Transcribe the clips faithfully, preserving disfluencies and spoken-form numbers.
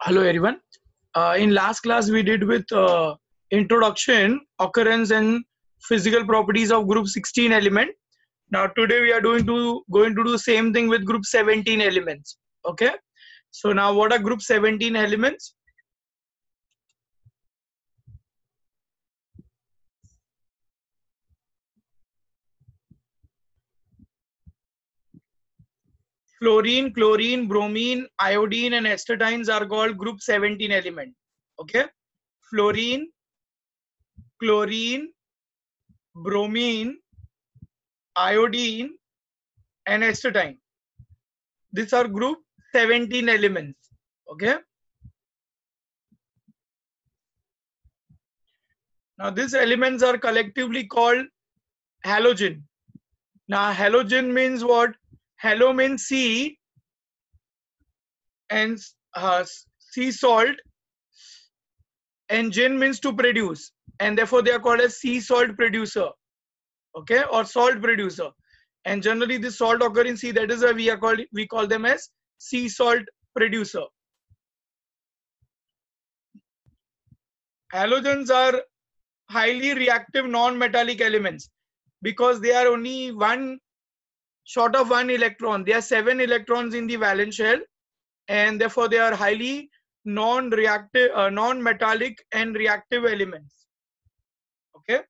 Hello everyone. Uh, in last class we did with uh, introduction, occurrence and physical properties of group sixteen element. Now today we are doing to going to do same thing with group seventeen elements. Okay. So now what are group seventeen elements? Fluorine, chlorine, bromine, iodine and astatines are called group seventeen element. Okay. Fluorine, chlorine, bromine, iodine and astatine. These are group seventeen elements. Okay. Now these elements are collectively called halogen. Now halogen means what? Halo means sea and uh, sea salt, and gen means to produce, and therefore they are called as sea salt producer. Okay, or salt producer. And generally this salt occur in sea, that is why we are called we call them as sea salt producer. Halogens are highly reactive non-metallic elements because they are only one short of one electron. There are seven electrons in the valence shell, and therefore they are highly non-reactive, uh, non-metallic and reactive elements. Okay.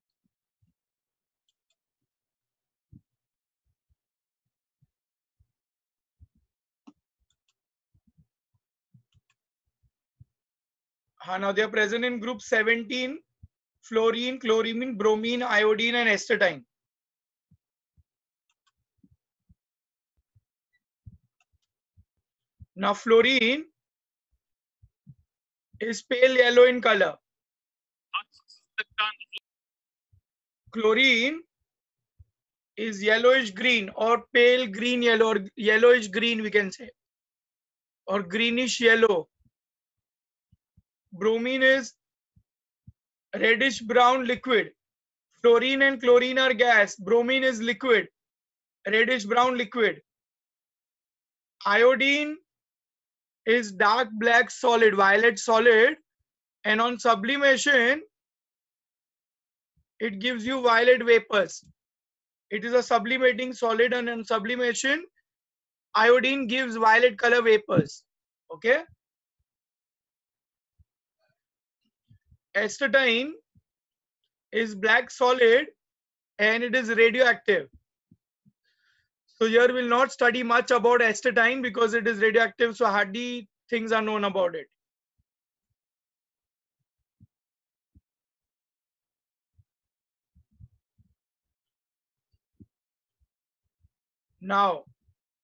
Uh, now they are present in group seventeen: fluorine, chlorine, bromine, iodine, and astatine. Now fluorine is pale yellow in color. Chlorine is yellowish green or pale green yellow or yellowish green, we can say, or greenish yellow. Bromine is reddish brown liquid. Fluorine and chlorine are gas. Bromine is liquid, reddish brown liquid. Iodine is dark black solid, violet solid, and on sublimation it gives you violet vapors. It is a sublimating solid, and on sublimation iodine gives violet color vapors. Okay. Astatine is black solid and it is radioactive. So here we'll not study much about astatine because it is radioactive, so hardly things are known about it. Now,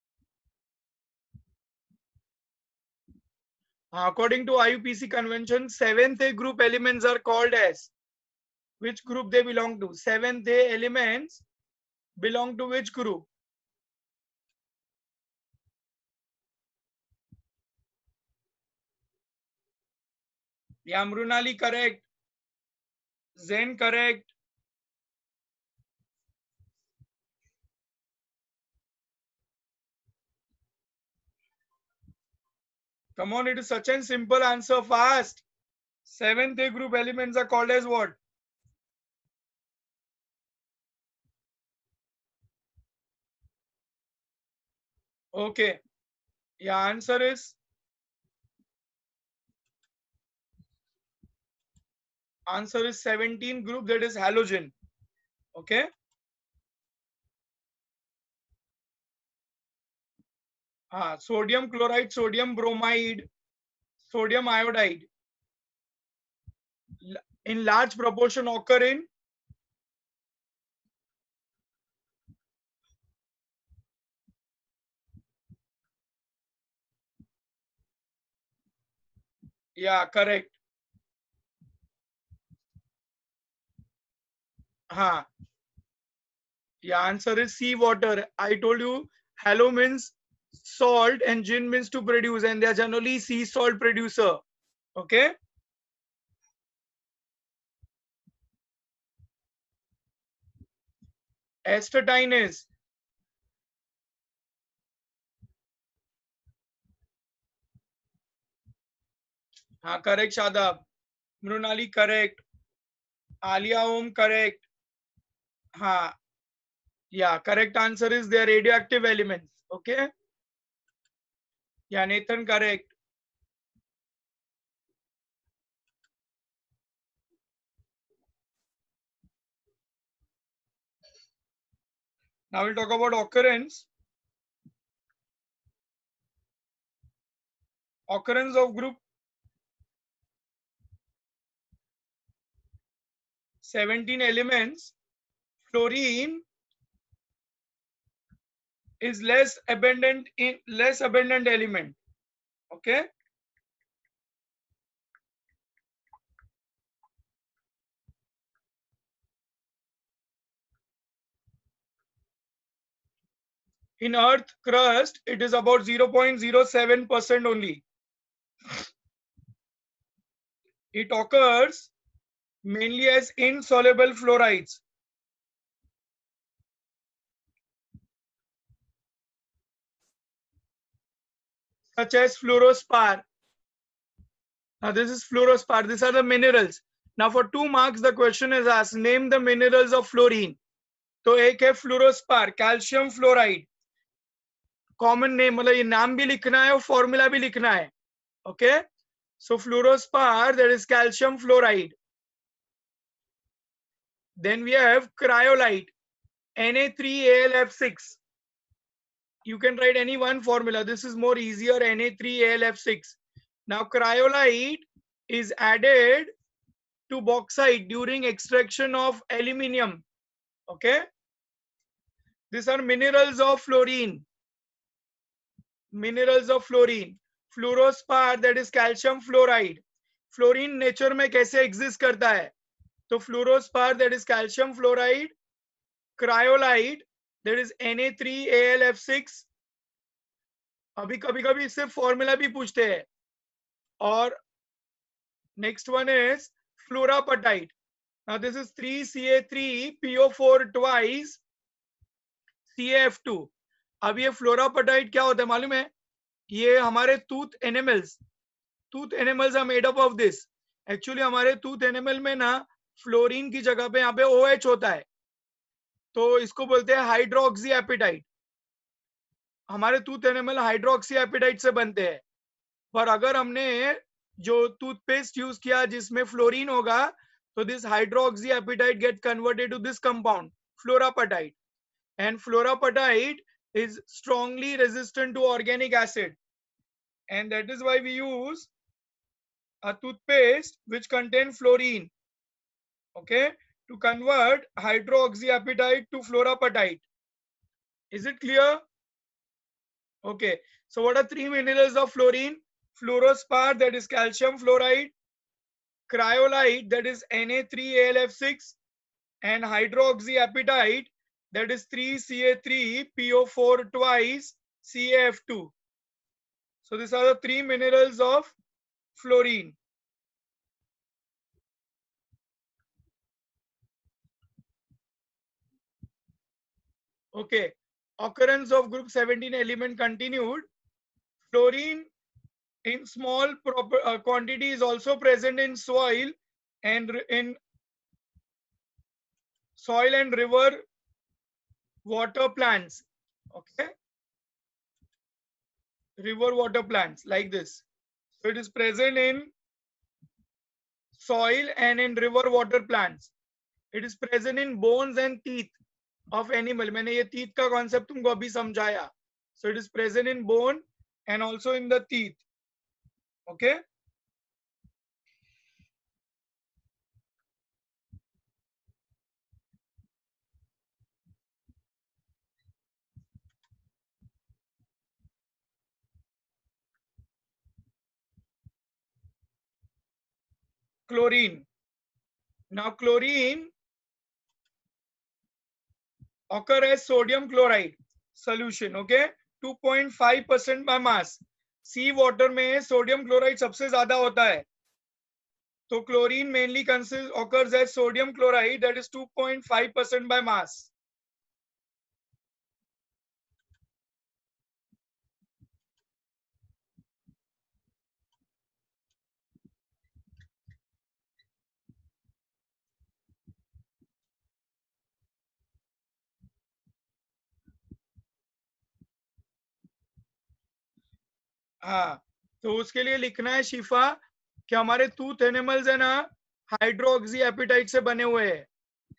according to I U P C convention, seventh A group elements are called as, which group they belong to? Seventh A elements belong to which group? Yeah, Mrunali correct. Zen correct. Come on, it is such a simple answer, fast. Seventh A group elements are called as what? Okay. Yeah, answer is answer is seventeen group, that is halogen. Okay. Ah, sodium chloride, sodium bromide, sodium iodide in large proportion occur in yeah, correct. Huh. Yeah, answer is seawater. I told you halo means salt and gin means to produce, and they are generally sea salt producer. Okay. Astatine is हाँ correct Shadab. Mrinali correct. Aliya Om correct. हाँ. Yeah, correct answer is they are radioactive elements. Okay. Yeah, Nathan correct. Now we'll talk about occurrence. Occurrence of group seventeen elements. Fluorine is less abundant in less abundant element. Okay. In Earth crust, it is about zero point zero seven percent only. It occurs mainly as insoluble fluorides. Such as fluorospar. Now this is fluorospar. These are the minerals. Now for two marks, the question is asked, name the minerals of fluorine. तो एक है fluorspar, calcium fluoride. Common name, मतलब ये नाम भी लिखना है और फॉर्मूला भी लिखना है. Okay. So fluorspar, that is calcium fluoride. Then we have cryolite, N A three A L F six. You can write any one formula. This is more easier. N A three A L F six. Now cryolite is added to bauxite during extraction of aluminium. Okay. These are minerals of fluorine. Minerals of fluorine. Fluorospar, that is calcium fluoride. Fluorine nature में कैसे exist करता है? तो fluorospar, that is calcium fluoride. Cryolite, that is N A three A L F six. अभी कभी कभी इससे formula भी पूछते हैं. और next one is fluorapatite. Now this is three C A three P O four twice C A F two. अब ये फ्लोरापटाइट क्या होता है मालूम है? ये हमारे tooth enamels, tooth enamels are made up of this. Actually हमारे टूथ एनिमल में ना फ्लोरीन की जगह पे यहाँ पे O H होता है, तो इसको बोलते हैं हाइड्रोक्सी एपिटाइट. हमारे टूथ एनिमल हाइड्रोक्सी एपिटाइट से बनते हैं. पर अगर हमने जो टूथपेस्ट यूज किया जिसमें फ्लोरीन होगा, तो this hydroxy apatite get converted to this compound fluorapatite. And fluorapatite is strongly resistant to organic acid, and that is why we use a toothpaste which contain fluorine, okay, to convert hydroxyapatite to fluorapatite. Is it clear? Okay, so what are three minerals of fluorine? Fluorospar, that is calcium fluoride. Cryolite, that is N A three A L F six. And hydroxyapatite, that is three C A three P O four twice C A F two. So these are the three minerals of fluorine. Okay, occurrence of group seventeen element continued. Fluorine in small proper, uh, quantity is also present in soil and in soil and river water plants. Okay, river water plants like this. So it is present in soil and in river water plants. It is present in bones and teeth of animal. मैंने ये teeth का concept तुमको अभी समझाया. So it is present in bone and also in the teeth. Okay. Chlorine. Now chlorine occur as sodium chloride solution. Okay, two point five percent by mass. Sea water में sodium chloride सबसे ज्यादा होता है. तो chlorine mainly consist occurs as sodium chloride, that is two point five percent by mass. हाँ, तो उसके लिए लिखना है शिफा कि हमारे टूथ एनिमल्स है ना हाइड्रोक्सी एपिटाइट से बने हुए हैं।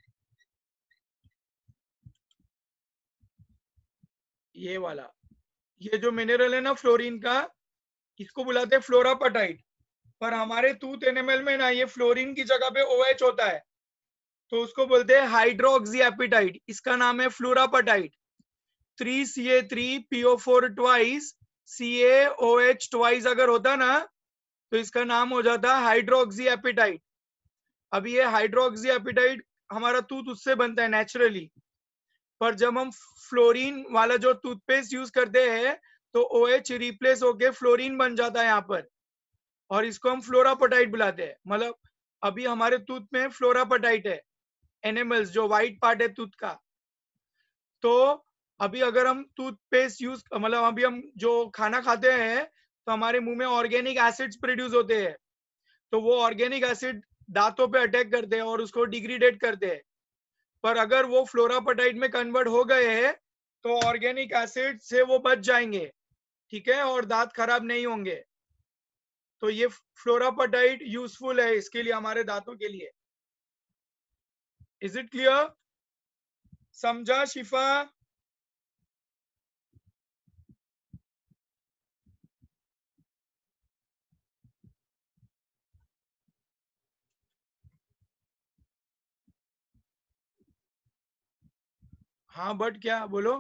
ये वाला, ये जो मिनरल है ना फ्लोरीन का, इसको बुलाते हैं फ्लोरापटाइट। पर हमारे टूथ एनिमल में ना ये फ्लोरीन की जगह पे ओएच होता है, तो उसको बोलते हैं हाइड्रोक्सी एपिटाइट। इसका नाम है fluorapatite. Three C A three P O four twice C A O H twice अगर होता ना, तो इसका नाम हो जाता हाइड्रोक्सी एपिटाइट। अब ये हाइड्रोक्सी एपिटाइट हमारा टूथ उससे बनता है नेचुरली, पर जब हम फ्लोरीन वाला जो टूथपेस्ट यूज करते हैं तो ओएच रिप्लेस होके फ्लोरीन बन जाता है यहाँ पर, और इसको हम फ्लोरापटाइट बुलाते हैं। मतलब अभी हमारे टूथ में फ्लोरापटाइट है, एनिमल्स जो व्हाइट पार्ट है टूथ का। तो अभी अगर हम टूथपेस्ट यूज मतलब अभी हम जो खाना खाते हैं तो हमारे मुंह में ऑर्गेनिक एसिड्स प्रोड्यूस होते हैं, तो वो ऑर्गेनिक एसिड दांतों पे अटैक करते हैं और उसको डिग्रेडेट करते हैं। पर अगर वो फ्लोरापटाइट में कन्वर्ट हो गए हैं तो ऑर्गेनिक एसिड से वो बच जाएंगे, ठीक है, और दांत खराब नहीं होंगे। तो ये फ्लोरापटाइट यूजफुल है इसके लिए, हमारे दांतों के लिए। Is it clear? समझा शिफा? हाँ बट क्या बोलो?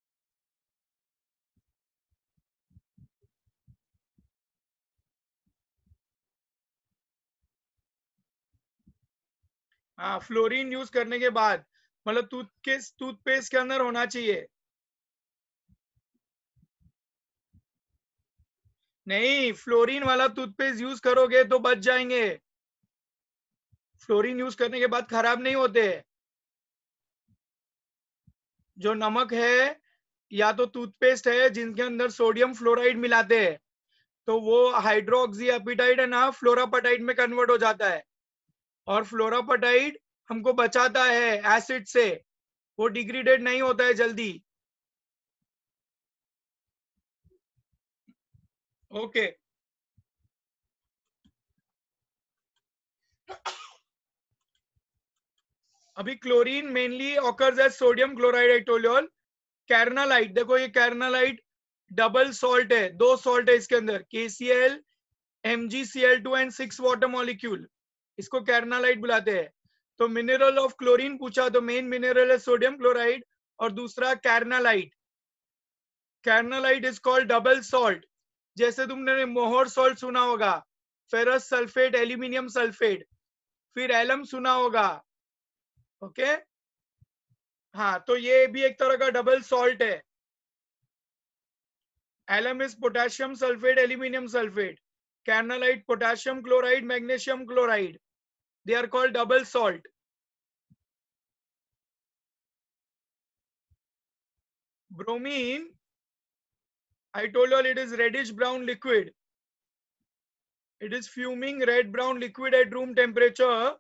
हाँ, फ्लोरीन यूज करने के बाद मतलब टूथ के टूथपेस्ट के अंदर होना चाहिए। नहीं, फ्लोरीन वाला टूथपेस्ट यूज करोगे तो बच जाएंगे। फ्लोरीन यूज करने के बाद खराब नहीं होते। जो नमक है या तो टूथपेस्ट है जिनके अंदर सोडियम फ्लोराइड मिलाते हैं, तो वो हाइड्रोक्सी एपिटाइट है ना फ्लोरापटाइट में कन्वर्ट हो जाता है, और फ्लोरापटाइट हमको बचाता है एसिड से, वो डिग्रेडेट नहीं होता है जल्दी। ओके। अभी chlorine mainly occurs as sodium chloride, I told you all. Carnallite, देखो ये कैरनालाइट डबल सॉल्ट है, दो सॉल्ट है इसके अंदर, K C L M G C L two and six water molecule, इसको कैरनालाइट बुलाते हैं। तो मिनरल ऑफ क्लोरीन पूछा तो मेन मिनरल है सोडियम क्लोराइड और दूसरा carnallite. Carnallite is called double salt. जैसे तुमने मोहर सॉल्ट सुना होगा, फेरस सल्फेट, एल्यूमिनियम सल्फेट, फिर एलम सुना होगा। ओके, हाँ, तो ये भी एक तरह का डबल सॉल्ट है। Alum is potassium sulphate, aluminium sulphate. Carnallite potassium chloride, magnesium chloride, they are called double salt. Bromine, I told you all it is reddish brown liquid. It is fuming red brown liquid at room temperature.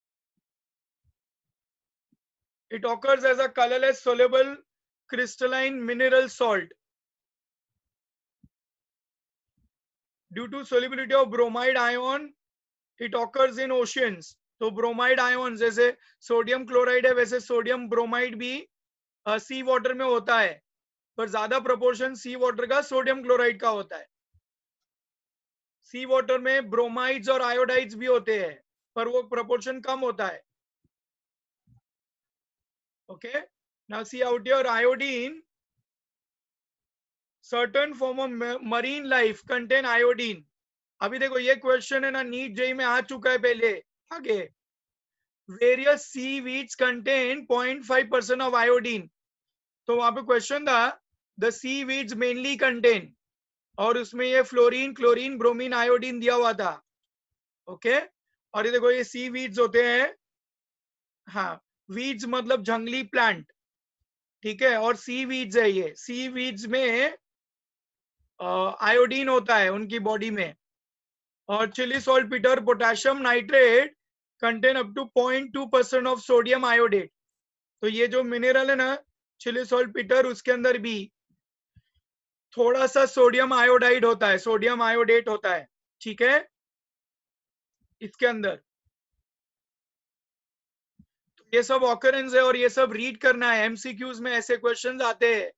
It occurs as a colorless soluble crystalline mineral salt. Due to solubility of bromide ion, it occurs in oceans. तो bromide ion जैसे sodium chloride है वैसे sodium bromide भी सी water में होता है, पर ज्यादा प्रोपोर्शन सी वाटर का सोडियम क्लोराइड का होता है। सी वाटर में ब्रोमाइड्स और आयोडाइड्स भी होते हैं, पर वो प्रोपोर्शन कम होता है। Okay, now see out your iodine, certain form of marine life contain iodine. अभी देखो ये क्वेश्चन है ना नीट जेई में आ चुका है पहले। आगे, various seaweeds contain zero point five percent of iodine. तो वहां पे क्वेश्चन था the seaweeds mainly contain, और उसमें ये फ्लोरीन, क्लोरीन, ब्रोमीन, आयोडीन दिया हुआ था। ओके, और ये देखो ये सी वीड्स होते हैं। हाँ, वीड्स मतलब जंगली प्लांट, ठीक है, और सी वीड्स है ये। सी वीड्स में आयोडीन होता है उनकी बॉडी में। और Chile saltpetre potassium nitrate contain up to zero point two percent of sodium iodate. तो ये जो मिनरल है ना चिली सॉल्ट पीटर, उसके अंदर भी थोड़ा सा सोडियम आयोडाइड होता है, सोडियम आयोडेट होता है, ठीक है, इसके अंदर। तो ये सब ऑकरेंस है और ये सब रीड करना है, एमसीक्यूज में ऐसे क्वेश्चंस आते हैं।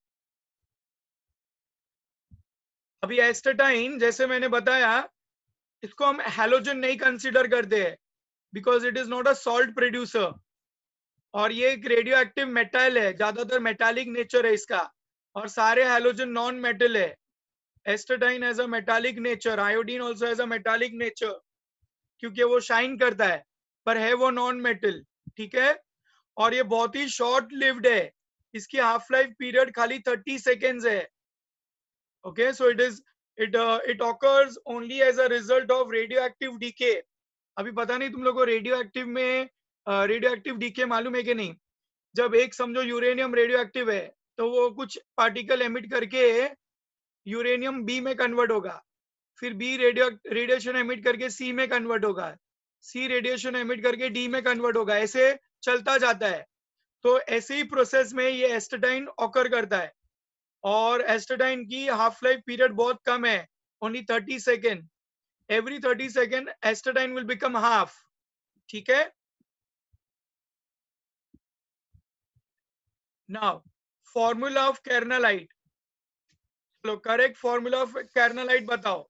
अभी एस्टेटाइन जैसे मैंने बताया, इसको हम हैलोजन नहीं कंसीडर करते हैं because it is not a salt producer, और ये एक रेडियो एक्टिव मेटल है, ज्यादातर मेटालिक नेचर है इसका, और सारे हैलोजन नॉन मेटल है। Astatine as a metallic nature, iodine also as a metallic nature, क्योंकि वो शाइन करता है, पर है वो नॉन मेटल, ठीक है। और ये बहुत ही शॉर्ट लिव्ड है, इसकी हाफ लाइफ पीरियड खाली थर्टी सेकेंड्स है। Okay, so it is it it occurs only as a result of radioactive decay. अभी पता नहीं तुम लोग को रेडियो एक्टिव में रेडियो एक्टिव डीके मालूम है कि नहीं। जब एक समझो यूरेनियम रेडियो एक्टिव है, तो वो कुछ पार्टिकल एमिट करके यूरेनियम बी में कन्वर्ट होगा, फिर बी रेडियो रेडिएशन एमिट करके सी में कन्वर्ट होगा, सी रेडिएशन एमिट करके डी में कन्वर्ट होगा, ऐसे चलता जाता है। तो ऐसे ही प्रोसेस में ये एस्टेटाइन ऑकर करता है, और एस्टेटाइन की हाफ लाइफ पीरियड बहुत कम है, only thirty second. Every thirty second astatine will become half, ठीक है। नाउ फॉर्मूला ऑफ कैर्नलाइट, चलो करेक्ट फॉर्मूला ऑफ कैर्नलाइट बताओ।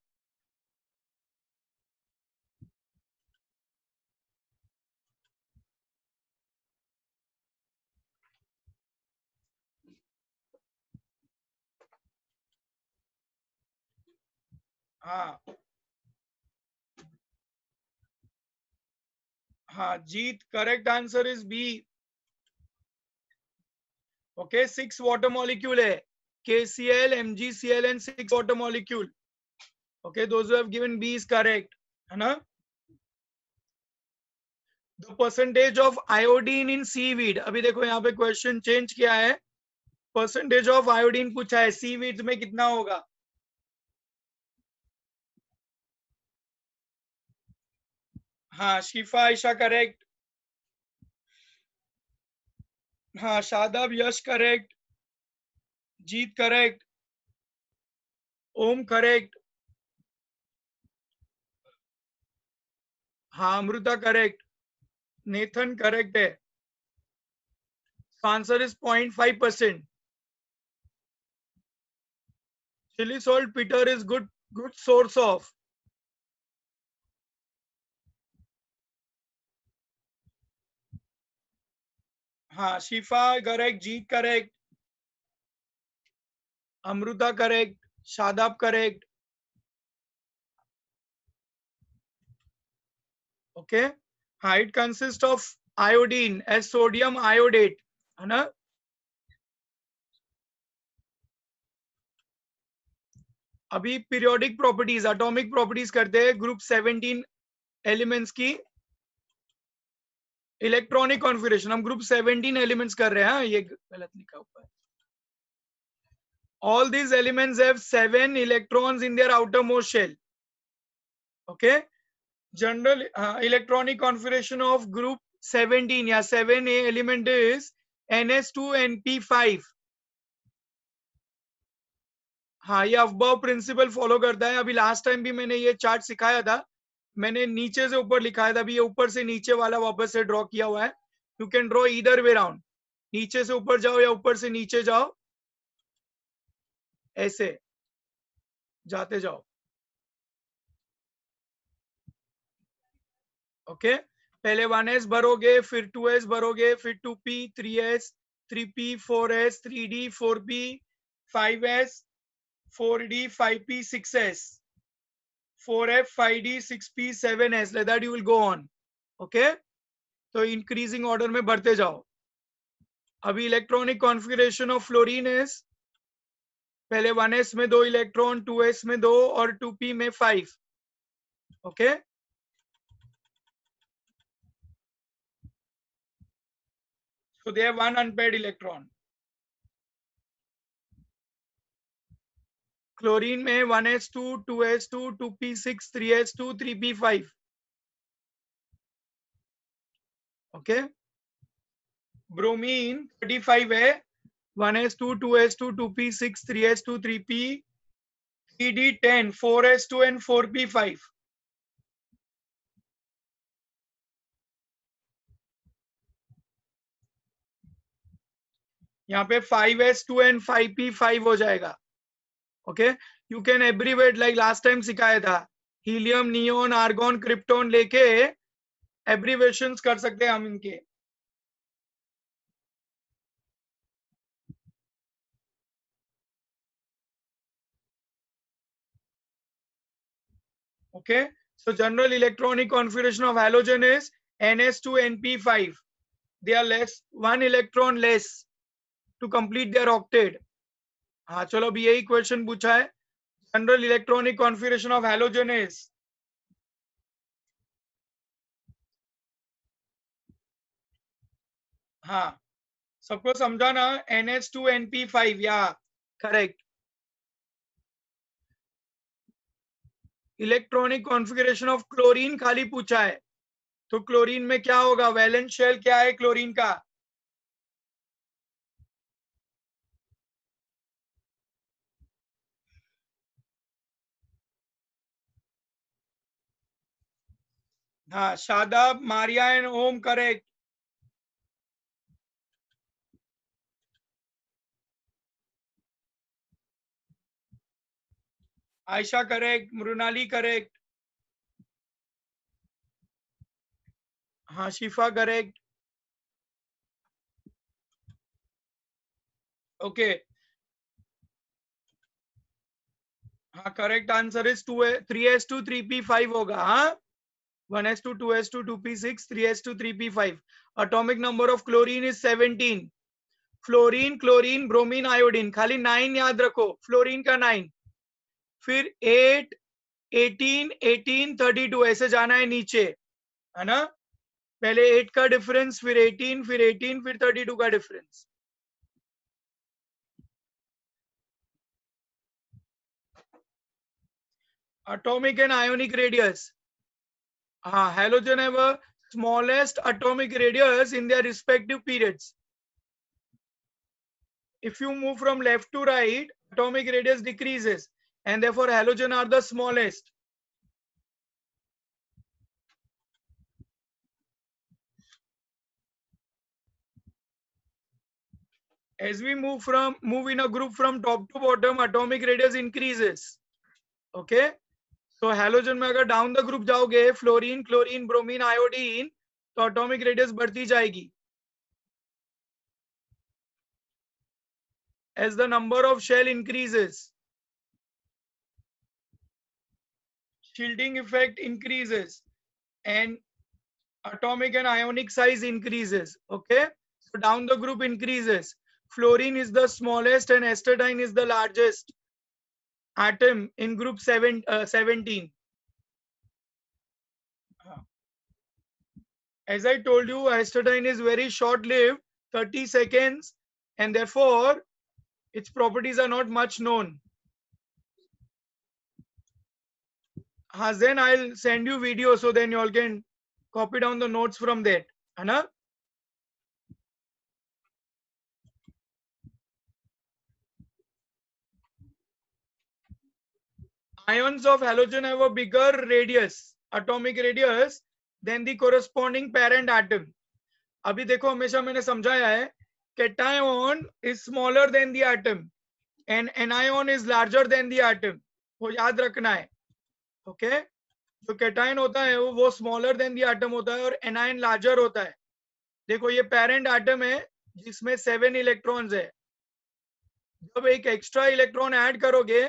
हाँ हाँ Jeet, correct answer is B. Okay, six water molecule है, KCl, MgCl and six water molecule. Okay, those who have given B is correct, है ना। The percentage of iodine in seaweed, अभी देखो यहाँ पे क्वेश्चन चेंज किया है, परसेंटेज ऑफ आयोडीन पूछा है, सीवीड में कितना होगा। हाँ शिफा आयशा करेक्ट, हाँ Shadab Yash correct, Jeet correct, Om correct, हाँ अमृता करेक्ट, नेथन करेक्ट है। Answer is point five percent. Chile saltpetre is good good source of, हाँ Shifa correct, Jeet correct, Amrita correct, Shadab correct. Okay, हाँ it consist of iodine as sodium iodate, है ना। अभी periodic properties, atomic properties करते हैं group seventeen elements की electronic configuration. हम group seventeen elements कर रहे हैं, ये गलत लिखा हुआ है। All these elements have seven electrons in their outermost shell. Okay, general uh, electronic configuration of group seventeen या seven A element is N S two N P five. हाँ ये अफबाउ प्रिंसिपल फॉलो करता है। अभी last time भी मैंने ये chart सिखाया था, मैंने नीचे से ऊपर लिखाया था, अभी ये ऊपर से नीचे वाला वापस से ड्रॉ किया हुआ है। यू कैन ड्रॉ इधर वे राउंड, नीचे से ऊपर जाओ या ऊपर से नीचे जाओ, ऐसे जाते जाओ। Okay okay? पहले वन एस भरोगे, फिर टू एस भरोगे, फिर two P, three S, three P, four S, three D, four P, five S, four D, five P, six S, four F, five D, six P, seven S, like that you will go on. Okay, तो increasing order में बढ़ते जाओ। अभी electronic configuration of fluorine is, पहले one S में दो electron, two S में दो और टू पी में five. Okay okay? So they have one unpaired electron. Chlorine में one S two, two S two, two P six, three S two, three P five. Okay, bromine thirty five है, one S two, two S two, two P six, three S two, three P three d ten, four s two and four p five. यहाँ पे five s two and five p five हो जाएगा. Okay, you can abbreviate like last time सिखाया था, helium, neon, argon, krypton लेके abbreviations कर सकते हैं हम इनके. Okay, so general electronic configuration of halogen is N s two N p five. They are less, one electron less to complete their octet. हाँ चलो अभी यही क्वेश्चन पूछा है. General electronic configuration of halogen is, हाँ सबको समझा ना, N s two N p five, या correct. Electronic configuration of chlorine खाली पूछा है, तो क्लोरीन में क्या होगा, वैलेंस शेल क्या है क्लोरीन का? हाँ Shadab, Maria and Om correct. Ayesha correct, Mrinali correct, हाँ शिफा करेक्ट. ओके, हाँ correct answer is two three S two three P five होगा. हाँ one s two, two s two, two p six, three s two, three p five. Atomic number of chlorine is seventeen. Fluorine, chlorine, bromine, iodine, खाली nine याद रखो, fluorine का nine, फिर eight, eighteen, eighteen, thirty two, ऐसे जाना है नीचे, है ना. पहले एट का डिफरेंस, फिर एटीन, फिर एटीन, फिर थर्टी टू का difference. Atomic and ionic radius. हाँ halogen have a smallest atomic radius in their respective periods. If you move from left to right, atomic radius decreases, and therefore halogen are the smallest. As we move from move in a group from top to bottom, atomic radius increases. Okay, so halogen में अगर down the group जाओगे, fluorine, chlorine, bromine, iodine, तो atomic radius बढ़ती जाएगी. As the number of shell increases, shielding effect increases, and atomic and ionic size increases. Okay, so down the group increases. Fluorine is the smallest and astatine is the largest atom in group seven, uh, seventeen. As I told you, astatine is very short-lived, thirty seconds, and therefore its properties are not much known. Uh, then I'll send you video, so then you all can copy down the notes from that. Anna? Ions of halogen have a bigger radius, atomic radius, than the corresponding parent atom. अभी देखो हमेशा मैंने समझाया है, cation is smaller than the atom and anion is larger than the atom. वो याद रखना है. Okay okay? जो cation होता है वो वो smaller than the atom होता है और anion larger होता है. देखो ये parent atom है जिसमें सेवन इलेक्ट्रॉन्स है. जब एक एक्स्ट्रा इलेक्ट्रॉन ऐड करोगे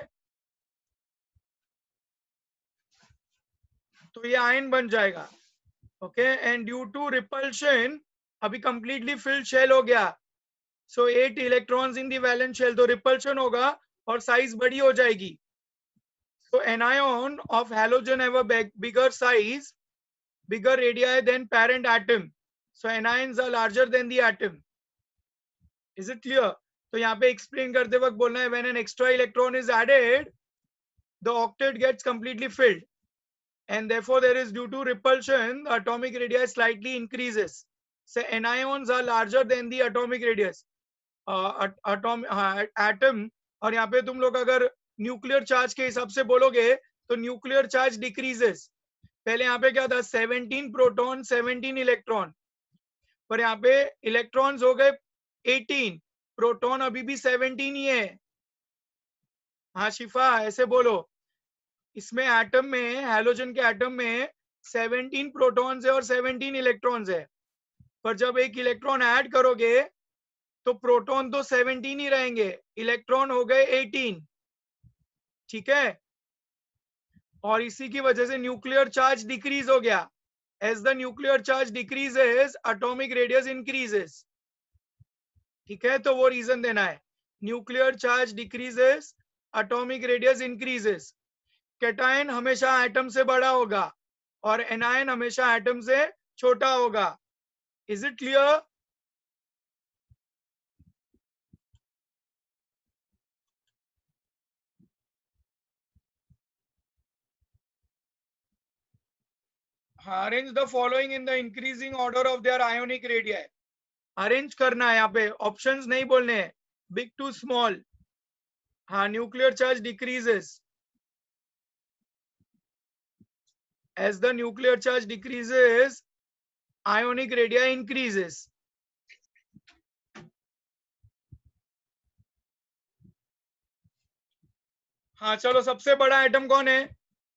तो ये आयन बन जाएगा. Okay, and due to repulsion अभी कंप्लीटली फिल्ड शेल हो गया, so eight electrons in the valence shell, तो रिपल्शन होगा और साइज बड़ी हो जाएगी. So anion of halogen have a bigger size, bigger radii than parent atom, so anions are larger than the atom. Is it clear? तो यहाँ पे explain करते वक्त बोलना है, when an extra electron is added the octet gets completely filled, and therefore there is, due to repulsion, the atomic radius slightly increases. So anions are larger than the atomic radius. uh, atom uh, atom, और यहाँ पे तुम लोग अगर nuclear charge के हिसाब से बोलोगे तो न्यूक्लियर चार्ज डिक्रीजेस। पहले यहाँ पे क्या था, सेवनटीन प्रोटॉन सेवनटीन इलेक्ट्रॉन, पर यहाँ पे इलेक्ट्रॉन्स हो गए एटीन, प्रोटॉन अभी भी सेवनटीन ही है। हाँ शिफा ऐसे बोलो, इसमें एटम में, हैलोजन के एटम में सेवनटीन प्रोटॉन्स है और सेवनटीन इलेक्ट्रॉन्स है, पर जब एक इलेक्ट्रॉन ऐड करोगे तो प्रोटॉन तो सेवनटीन ही रहेंगे, इलेक्ट्रॉन हो गए एटीन। ठीक है, और इसी की वजह से न्यूक्लियर चार्ज डिक्रीज हो गया। As the nuclear charge decreases atomic radius increases. ठीक है, तो वो रीजन देना है, nuclear charge decreases atomic radius increases. Cation हमेशा एटम से बड़ा होगा और एनायन हमेशा एटम से छोटा होगा। Is it clear? Arrange the following in the increasing order of their ionic radius. Arrange करना है, यहाँ पे ऑप्शंस नहीं बोलने हैं, बिग टू स्मॉल। हाँ, nuclear charge decreases as the nuclear charge decreases, ionic radii increases. हाँ चलो, सबसे बड़ा एटम कौन है?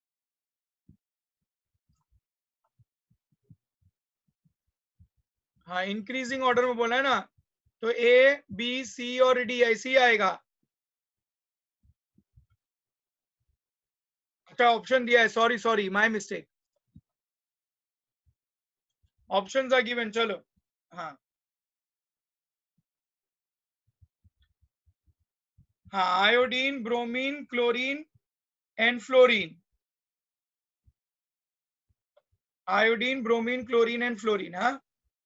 हाँ, इंक्रीजिंग ऑर्डर में बोला है ना, तो ए बी सी और डी ऐसी आएगा। अच्छा ऑप्शन दिया है, sorry sorry my mistake, options are given. चलो हाँ हाँ, iodine, bromine, chlorine and fluorine. Iodine, bromine, chlorine and fluorine. हाँ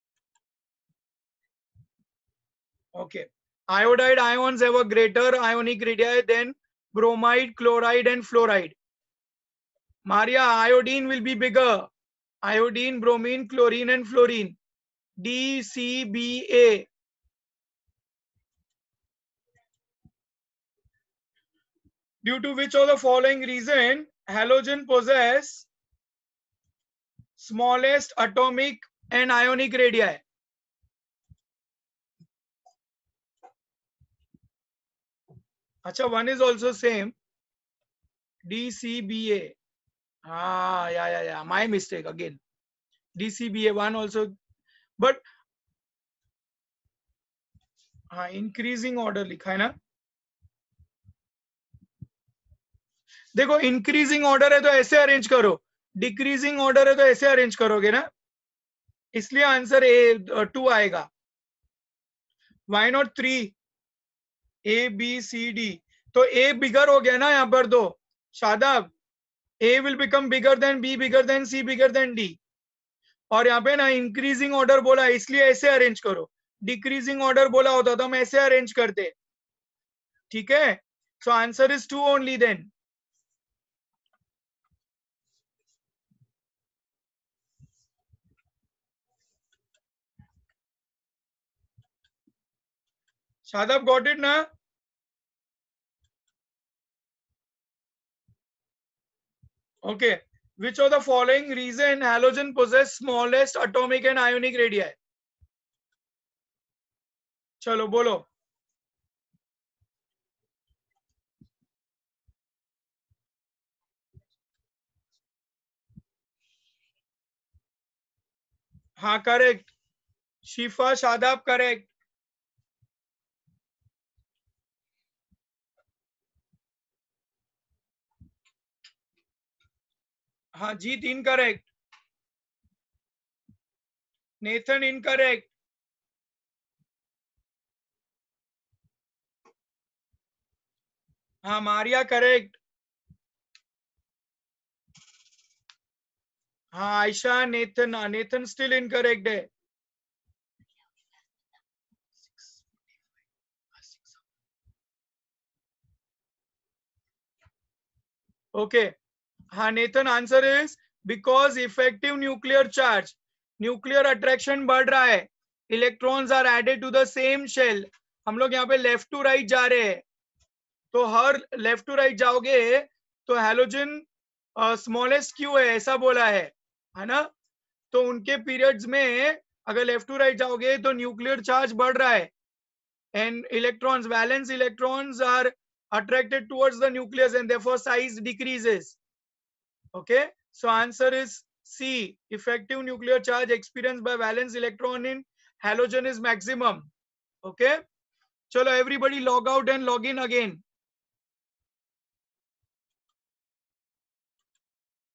okay. Iodide ions have a greater ionic radii than bromide, chloride and fluoride. Maria, iodine will be bigger. Iodine, bromine, chlorine and fluorine. D, C, B, A. Due to which of the following reason halogen possess smallest atomic and ionic radii? Acha, one is also same. D, C, B, A. Ah, yeah, yeah, yeah. My mistake again. D, C, B, A one also, but हाँ, increasing order लिखा है ना। देखो increasing order है तो ऐसे arrange करो, decreasing order है तो ऐसे अरेंज करोगे ना, इसलिए आंसर ए टू आएगा। Why not three? A B C D, तो ए बिगर हो गया ना यहाँ पर दो। Shadab, A will become bigger than B, bigger than C, bigger than D, और यहाँ पे ना इंक्रीजिंग ऑर्डर बोला इसलिए ऐसे अरेंज करो, डिक्रीजिंग ऑर्डर बोला होता तो हम ऐसे अरेंज करते। ठीक है, so answer is two only then. Shadab got it ना? Okay. Which of the following reason halogen possess smallest atomic and ionic radii? चलो बोलो। हाँ करेक्ट, शिफा शादाब करेक्ट। हाँ जीत इनकरेक्ट, नेथन इनकरेक्ट, हाँ मारिया करेक्ट, हाँ Ayesha, Nathan Nathan still incorrect है। Okay, हाँ Nathan answer is because effective nuclear charge, nuclear attraction बढ़ रहा है, electrons are added to the same shell. हम लोग यहाँ पे लेफ्ट टू राइट जा रहे हैं, तो हर लेफ्ट टू राइट जाओगे तो हैलोजन स्मॉलेस्ट क्यू है ऐसा बोला है है ना। तो उनके पीरियड्स में अगर लेफ्ट टू राइट जाओगे तो न्यूक्लियर चार्ज बढ़ रहा है and electrons, valence electrons are attracted towards the nucleus and therefore size decreases. Okay, so answer is C. Effective nuclear charge experienced by valence electron in halogen is maximum. Okay, chalo everybody log out and log in again.